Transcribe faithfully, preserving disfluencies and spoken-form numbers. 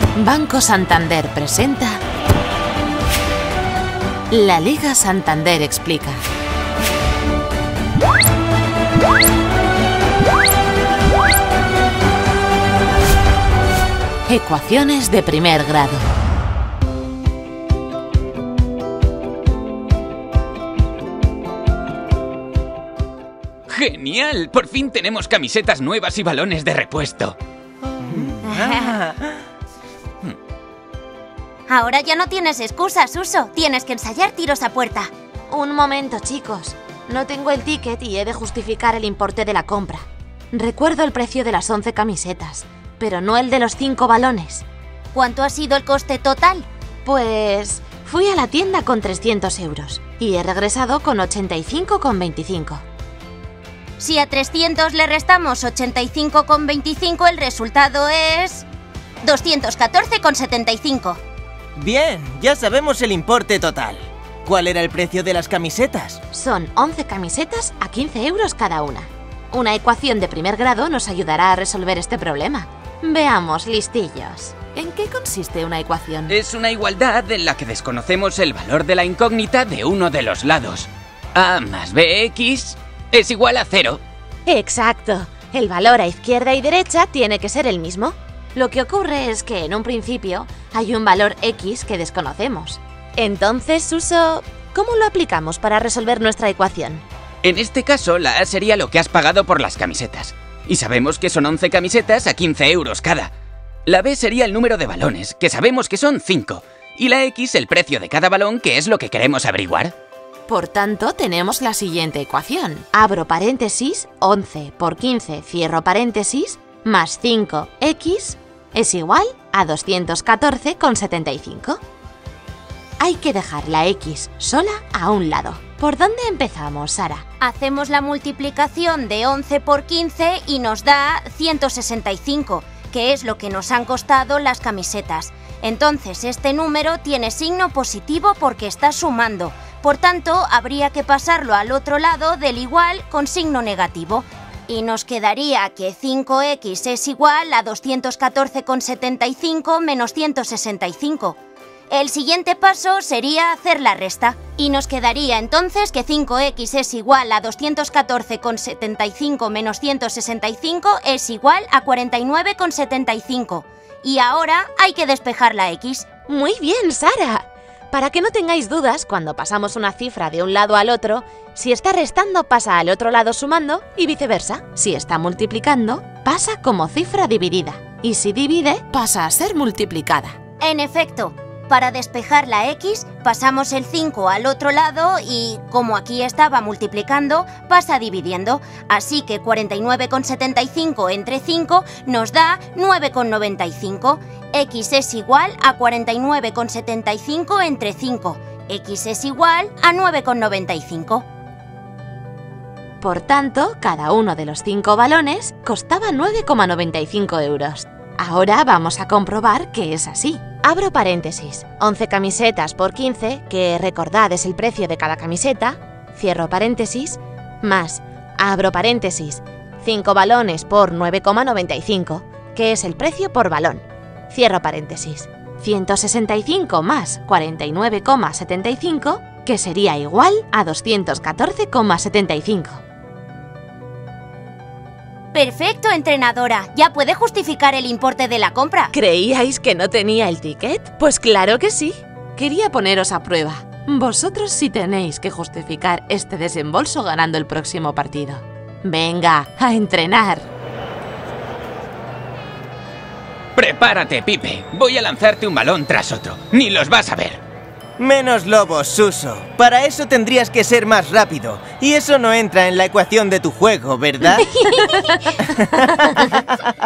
Banco Santander presenta La Liga Santander Explica. Ecuaciones de primer grado. ¡Genial! Por fin tenemos camisetas nuevas y balones de repuesto. Ahora ya no tienes excusas, Suso. Tienes que ensayar tiros a puerta. Un momento, chicos. No tengo el ticket y he de justificar el importe de la compra. Recuerdo el precio de las once camisetas, pero no el de los cinco balones. ¿Cuánto ha sido el coste total? Pues fui a la tienda con trescientos euros y he regresado con ochenta y cinco con veinticinco. Si a trescientos le restamos ochenta y cinco con veinticinco, el resultado es doscientos catorce con setenta y cinco. Bien, ya sabemos el importe total. ¿Cuál era el precio de las camisetas? Son once camisetas a quince euros cada una. Una ecuación de primer grado nos ayudará a resolver este problema. Veamos, listillos. ¿En qué consiste una ecuación? Es una igualdad en la que desconocemos el valor de la incógnita de uno de los lados. A más bx es igual a cero. Exacto. El valor a izquierda y derecha tiene que ser el mismo. Lo que ocurre es que en un principio hay un valor x que desconocemos. Entonces, Suso, ¿cómo lo aplicamos para resolver nuestra ecuación? En este caso, la A sería lo que has pagado por las camisetas. Y sabemos que son once camisetas a quince euros cada. La B sería el número de balones, que sabemos que son cinco. Y la X el precio de cada balón, que es lo que queremos averiguar. Por tanto, tenemos la siguiente ecuación. Abro paréntesis, once por quince, cierro paréntesis, más cinco x es igual a doscientos catorce con setenta y cinco. Hay que dejar la x sola a un lado. ¿Por dónde empezamos, Sara? Hacemos la multiplicación de once por quince y nos da ciento sesenta y cinco, que es lo que nos han costado las camisetas. Entonces, este número tiene signo positivo porque está sumando. Por tanto, habría que pasarlo al otro lado del igual con signo negativo. Y nos quedaría que cinco x es igual a doscientos catorce con setenta y cinco menos ciento sesenta y cinco. El siguiente paso sería hacer la resta. Y nos quedaría entonces que cinco x es igual a doscientos catorce con setenta y cinco menos ciento sesenta y cinco es igual a cuarenta y nueve con setenta y cinco. Y ahora hay que despejar la x. Muy bien, Sara. Para que no tengáis dudas, cuando pasamos una cifra de un lado al otro, si está restando pasa al otro lado sumando y viceversa. Si está multiplicando, pasa como cifra dividida. Y si divide, pasa a ser multiplicada. En efecto, para despejar la x, pasamos el cinco al otro lado y, como aquí estaba multiplicando, pasa dividiendo. Así que cuarenta y nueve con setenta y cinco entre cinco nos da nueve con noventa y cinco. X es igual a cuarenta y nueve con setenta y cinco entre cinco. X es igual a nueve con noventa y cinco. Por tanto, cada uno de los cinco balones costaba nueve con noventa y cinco euros. Ahora vamos a comprobar que es así. Abro paréntesis, once camisetas por quince, que recordad es el precio de cada camiseta, cierro paréntesis, más, abro paréntesis, cinco balones por nueve con noventa y cinco, que es el precio por balón, cierro paréntesis, ciento sesenta y cinco más cuarenta y nueve con setenta y cinco, que sería igual a doscientos catorce con setenta y cinco. Perfecto, entrenadora. Ya puede justificar el importe de la compra. ¿Creíais que no tenía el ticket? Pues claro que sí. Quería poneros a prueba. Vosotros sí tenéis que justificar este desembolso ganando el próximo partido. Venga, a entrenar. Prepárate, Pipe. Voy a lanzarte un balón tras otro. Ni los vas a ver. Menos lobos, Suso. Para eso tendrías que ser más rápido. Y eso no entra en la ecuación de tu juego, ¿verdad?